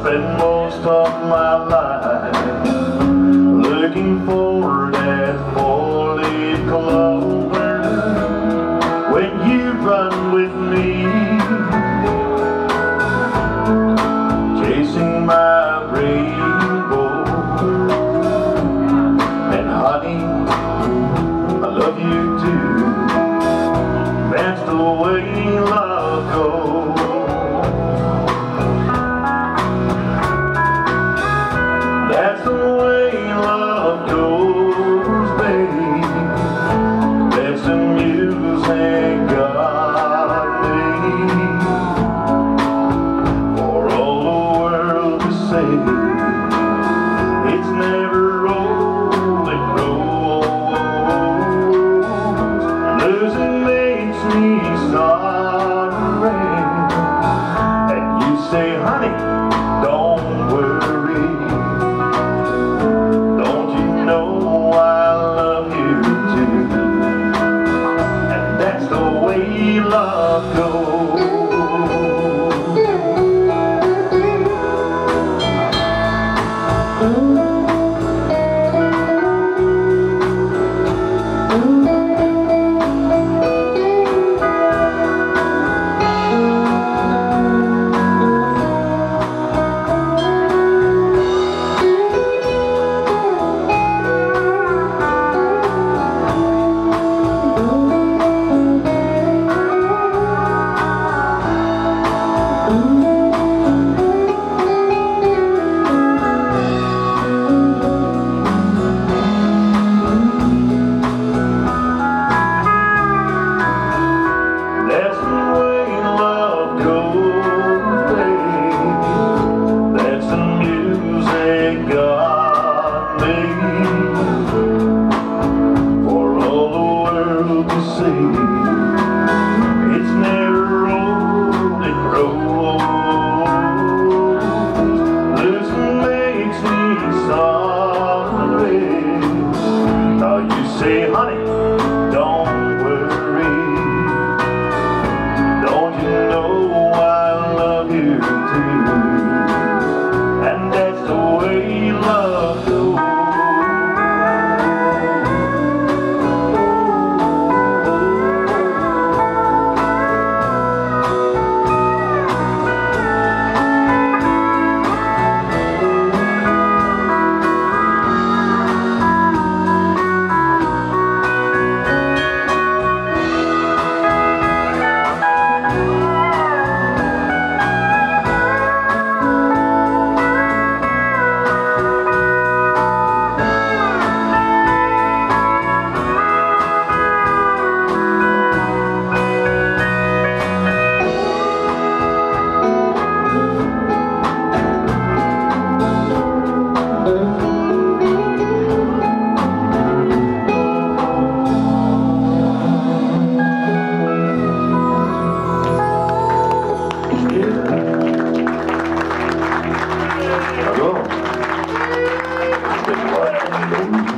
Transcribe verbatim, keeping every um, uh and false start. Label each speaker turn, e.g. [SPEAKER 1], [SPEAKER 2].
[SPEAKER 1] spend most of my life looking for that four-leaf clover when you run with me, chasing my rainbow. And honey, I love you too. That's the way love goes. That's the way love goes, babe. That's the music God made for all the world to say. It's never old, it grows. Losing makes me sorry. And you say, honey, don't worry. Don't you know I love you too? And that's the way love goes. It's never old, it grows. Losing makes me sorry. Now you say, honey, don't worry. Don't you know I love you too? And that's the way love goes. Hello.